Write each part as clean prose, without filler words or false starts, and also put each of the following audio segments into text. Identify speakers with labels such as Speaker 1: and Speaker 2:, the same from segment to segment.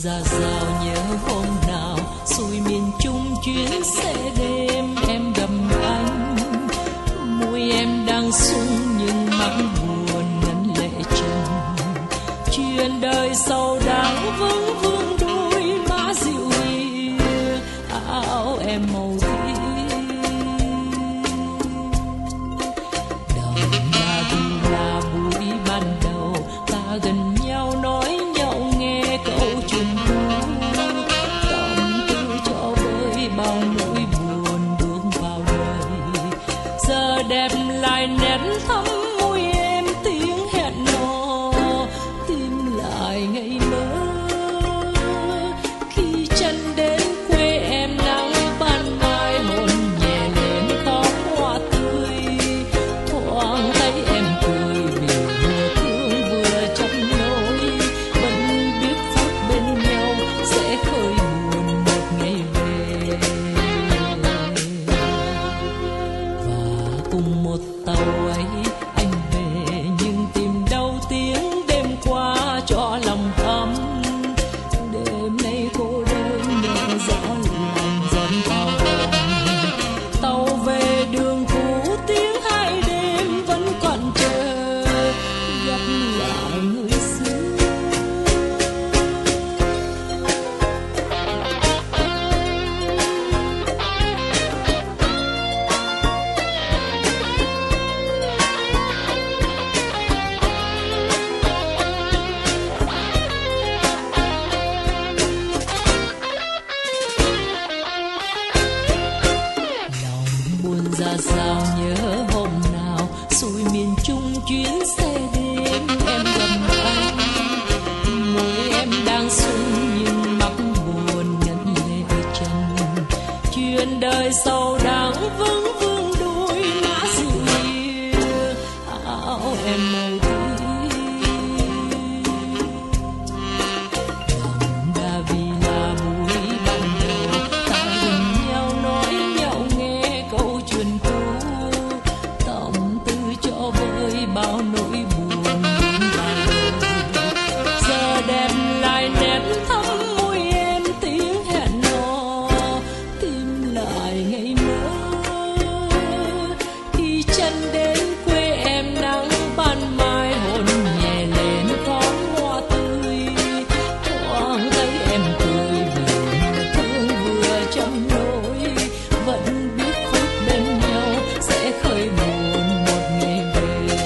Speaker 1: ra rào nhớ hôm nào xuôi miền Trung chuyến xe đêm em gặp anh, môi em đang sung nhưng mắt buồn ngấn lệ trần. Chuyện đời sau đáng vững vương đôi má dịu hiền, áo em màu tím. Đời là buổi ban đầu ta gần nhau nói nhau nghe câu chuyện cũ, tâm tư cho vơi bao nỗi buồn bước vào đời. Giờ đẹp lại nét thắm môi em tiếng hẹn hò, tìm lại ngày mơ khi chân đến quê em nắng ban mai hôn nhẹ lên khóm hoa tươi. Thoáng thấy em cười vì vừa thương vừa chấp nỗi, vẫn biết phút bên nhau sẽ khơi buồn một ngày về. Và cùng một tàu ấy anh về nhưng tìm đâu tiếng đêm qua cho lòng ấm. Đêm nay cô đơn nhẹ gió lạnh dần vào hồn, tàu về đường cũ tiếng hai đêm vẫn còn chờ gặp lại người xưa. Lòng buồn ra sao nhớ hôm nào xuôi miền Trung chuyến xe đêm em gặp anh, môi em đang sung nhưng mắt buồn ngấn lệ trần. Chuyện đời sau đáng vững vương đôi má dịu hiền, áo em màu tím. Lòng đã vì là buổi ban đầu ta gần nhau nói nhau nghe câu chuyện cũ, tâm tư cho vơi bao nỗi buồn buông vào đời. Giờ đẹp lại nét thắm môi em tiếng hẹn hò, tìm lại ngày mơ khi chân đến quê em nắng ban mai hôn nhẹ lên khóm hoa tươi. Thoáng thấy em cười vì vừa thương vừa chăm nỗi, vẫn biết phút bên nhau sẽ khơi buồn một ngày về.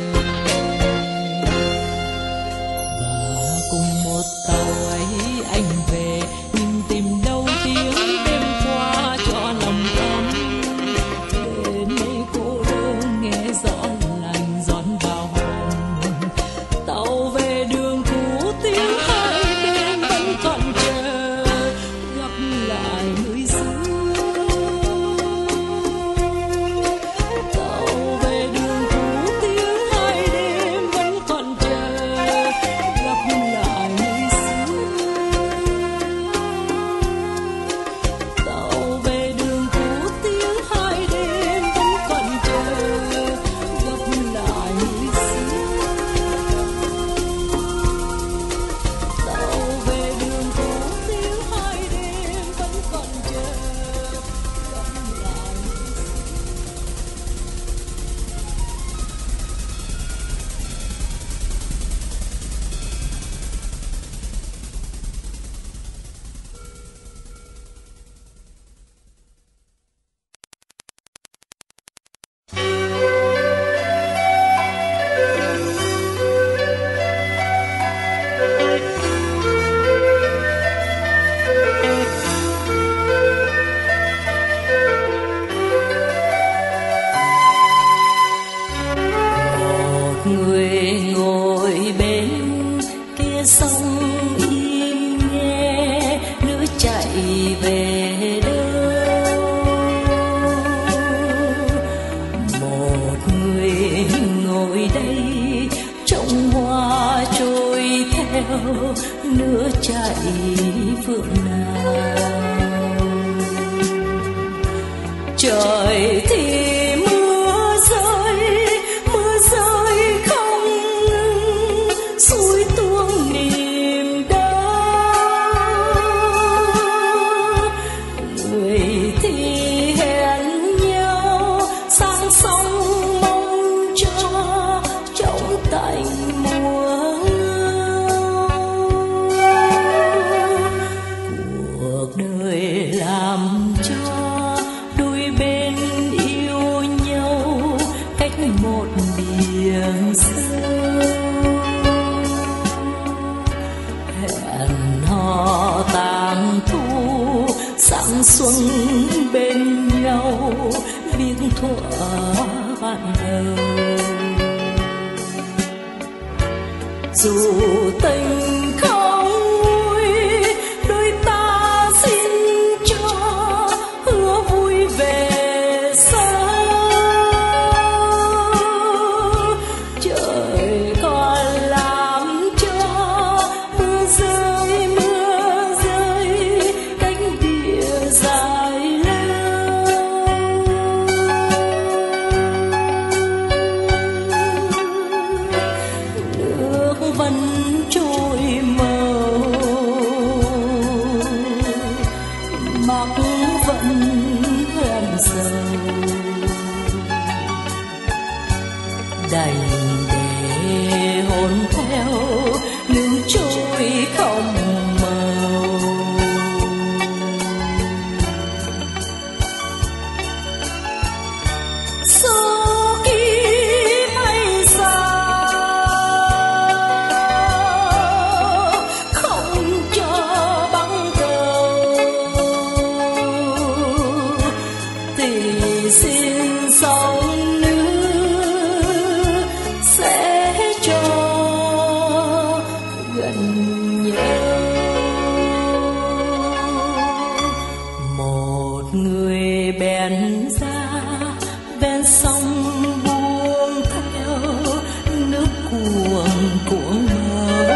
Speaker 1: Và cùng một tàu ấy anh về nhưng tìm đâu tiếng đêm qua cho lòng ấm. Đêm nay cô đơn nghe gió lạnh giòn vào hồn, tàu về đường cũ tiếng hai đêm vẫn còn chờ gặp lại người xưa. Tàu về đường cũ tiếng hai đêm vẫn còn chờ gặp lại người xưa. Tàu về đường cũ tiếng hai đêm vẫn còn chờ gặp lại người xưa. Tàu về đường cũ tiếng hai đêm vẫn còn chờ gặp lại người xưa. Một người ngồi bên kia sông im nghe nước chảy về đâu. Một người ngồi đây trông hoa trôi theo nước chảy phương nào. Trời thì mưa rơi không ngừng, suối tuôn niềm đau. xuân bên nhau biết thuở ban đầu. Dù tình không vui, đôi ta xin cho hứa vui về sau. Trời còn làm cho mưa rơi cánh địa dài lâu. Nước vẫn trôi màu, mắt vẫn hờn sầu, đành để hồn theo nước trôi không màu. Số kiếp hay sao không cho băng cầu, thì xin sóng nước sẽ cho gần nhau. Một người bèn ra ven sông buông theo nước cuồn cuộn mờ.